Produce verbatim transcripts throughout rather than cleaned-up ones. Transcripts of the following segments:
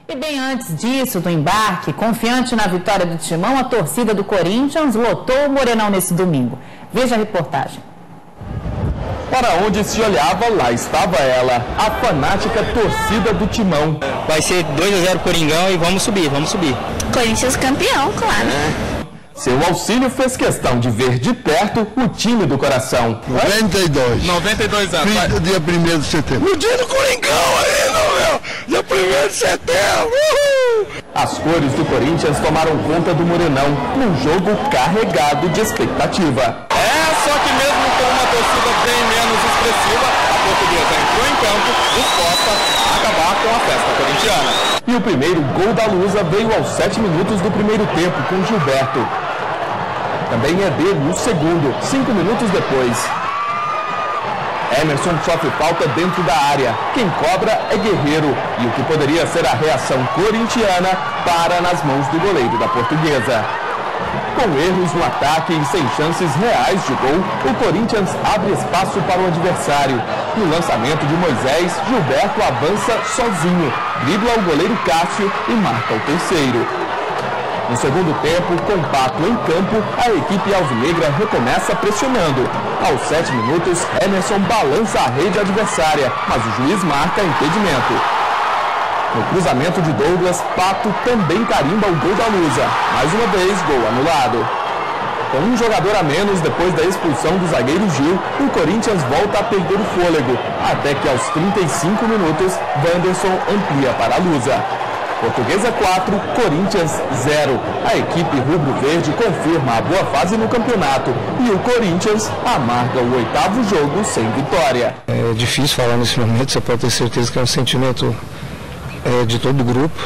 E bem antes disso, do embarque, confiante na vitória do Timão, a torcida do Corinthians lotou o Morenão nesse domingo. Veja a reportagem. Para onde se olhava, lá estava ela, a fanática torcida do Timão. Vai ser dois a zero Coringão e vamos subir, vamos subir. Corinthians campeão, claro. É. Seu auxílio fez questão de ver de perto o time do coração. noventa e dois. noventa e dois anos. Filho, dia primeiro de setembro. No dia do Coringão ainda, meu! Dia primeiro de setembro! Uhul! As cores do Corinthians tomaram conta do Morenão, num jogo carregado de expectativa. É, só que mesmo com uma torcida bem menos expressiva, a Portuguesa entrou em campo disposta a acabar com a festa corintiana. E o primeiro gol da Lusa veio aos sete minutos do primeiro tempo com Gilberto. Também é dele o segundo, cinco minutos depois. Emerson sofre falta dentro da área. Quem cobra é Guerreiro. E o que poderia ser a reação corintiana para nas mãos do goleiro da Portuguesa. Com erros no ataque e sem chances reais de gol, o Corinthians abre espaço para o adversário. No lançamento de Moisés, Gilberto avança sozinho, dribla o goleiro Cássio e marca o terceiro. No segundo tempo, com Pato em campo, a equipe alvinegra recomeça pressionando. Aos sete minutos, Emerson balança a rede adversária, mas o juiz marca impedimento. No cruzamento de Douglas, Pato também carimba o gol da Lusa. Mais uma vez, gol anulado. Com um jogador a menos depois da expulsão do zagueiro Gil, o Corinthians volta a perder o fôlego, até que aos trinta e cinco minutos, Wanderson amplia para a Lusa. Portuguesa quatro, Corinthians zero. A equipe rubro-verde confirma a boa fase no campeonato e o Corinthians amarga o oitavo jogo sem vitória. É difícil falar nesse momento, você pode ter certeza que é um sentimento é, de todo o grupo.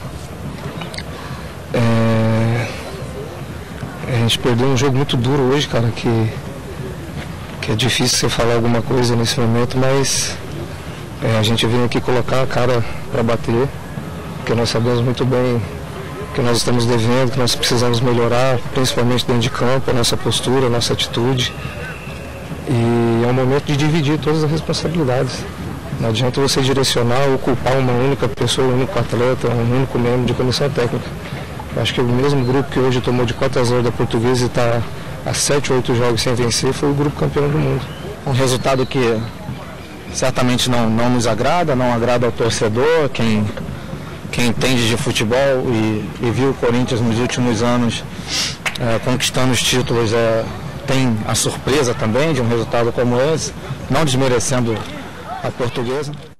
É, a gente perdeu um jogo muito duro hoje, cara, que, que é difícil você falar alguma coisa nesse momento, mas é, a gente veio aqui colocar a cara para bater. Porque nós sabemos muito bem que nós estamos devendo, que nós precisamos melhorar, principalmente dentro de campo, a nossa postura, a nossa atitude. E é um momento de dividir todas as responsabilidades. Não adianta você direcionar ou culpar uma única pessoa, um único atleta, um único membro de comissão técnica. Eu acho que o mesmo grupo que hoje tomou de quatro a zero da Portuguesa e está há sete ou oito jogos sem vencer foi o grupo campeão do mundo. Um resultado que certamente não, não nos agrada, não agrada ao torcedor, quem... Quem entende de futebol e, e viu o Corinthians nos últimos anos é, conquistando os títulos, é, tem a surpresa também de um resultado como esse, não desmerecendo a Portuguesa.